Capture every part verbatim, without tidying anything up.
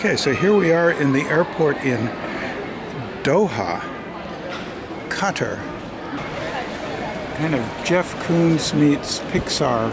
Okay, so here we are in the airport in Doha, Qatar. Kind of Jeff Koons meets Pixar.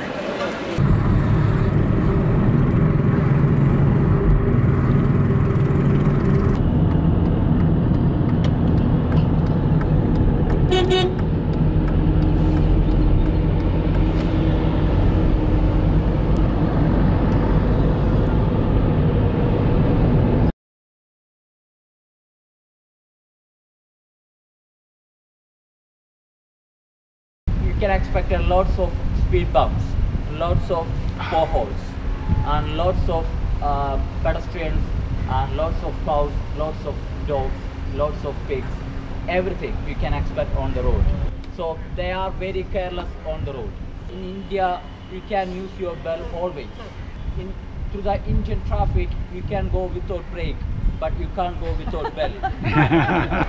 You can expect a lots of speed bumps, lots of potholes, and lots of uh, pedestrians, and lots of cows, lots of dogs, lots of pigs, everything you can expect on the road. So they are very careless on the road. In India, you can use your bell always. In, through the Indian traffic, you can go without brake, but you can't go without bell.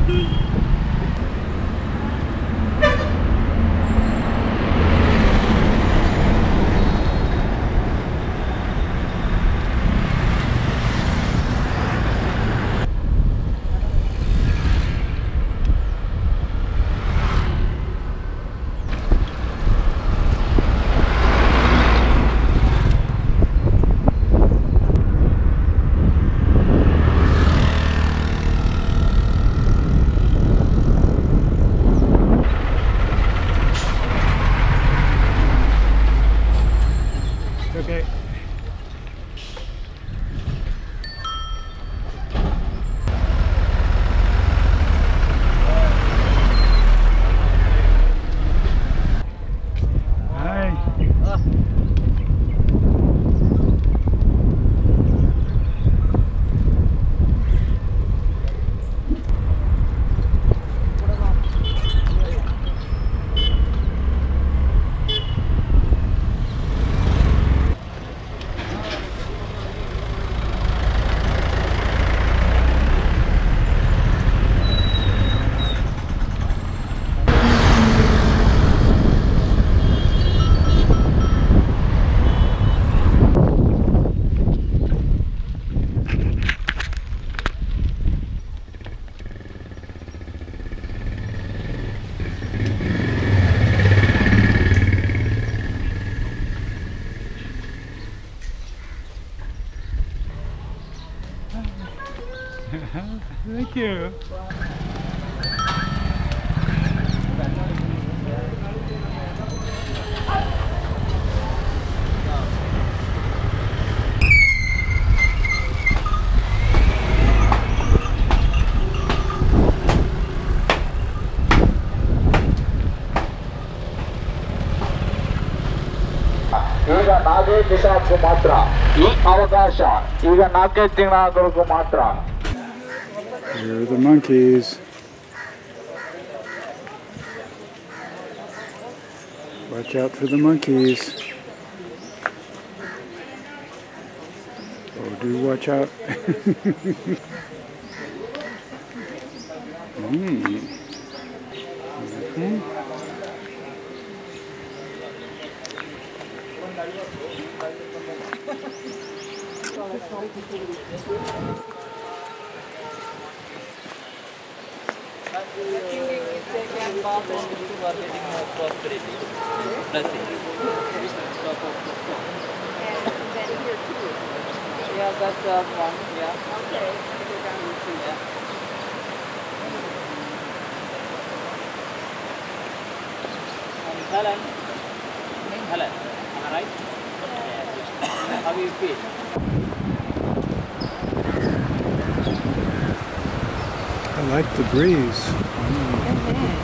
Okay. Hi. Ah. Thank you. ಈಗ ನಾಲ್ಕೈದು ದಿವಸಕ್ಕೂ ಮಾತ್ರ ಈ ಅವಕಾಶ ಈಗ ನಾಲ್ಕೈದು ತಿಂಗಳವರೆಗೂ ಮಾತ್ರ. Here are the monkeys. Watch out for the monkeys. Oh, do watch out. mm. Mm-hmm. Yeah, that's uh, one. Yeah. Okay. Yeah. Um, Helen. Helen. Am I right? Yeah. How do you feel? I like the breeze. Mm-hmm.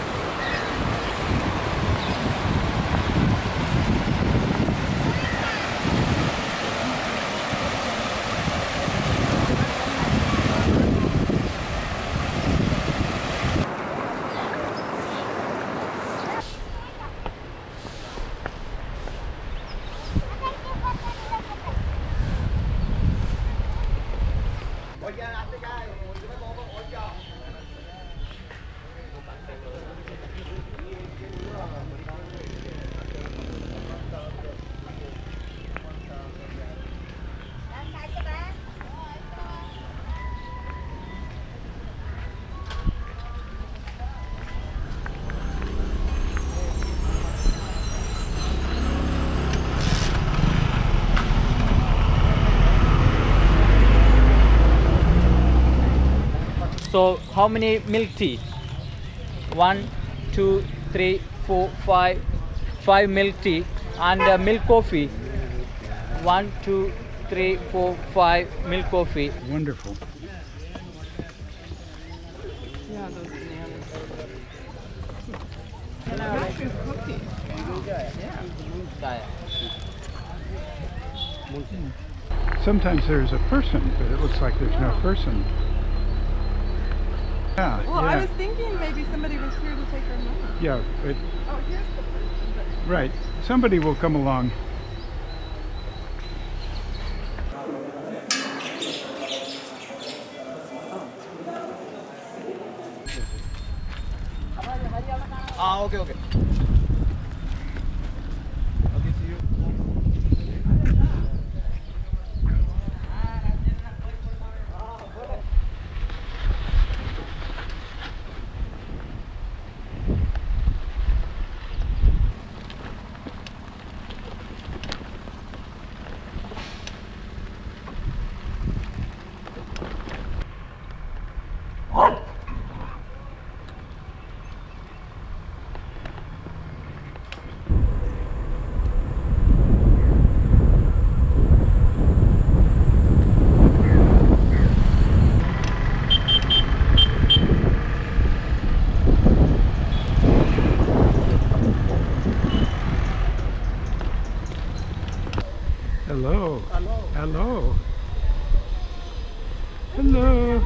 So how many milk tea? One, two, three, four, five, five milk tea and uh, milk coffee. One, two, three, four, five milk coffee. Wonderful. Yeah, those bananas. That's your cookie. Yeah. Sometimes there's a person, but it looks like there's no person. Yeah, Well, yeah. I was thinking maybe somebody was here to take our money. Yeah, but, Oh, here's the person. right. Somebody will come along. Ah, okay, okay. Okay, see you. Hello. Hello. Hello.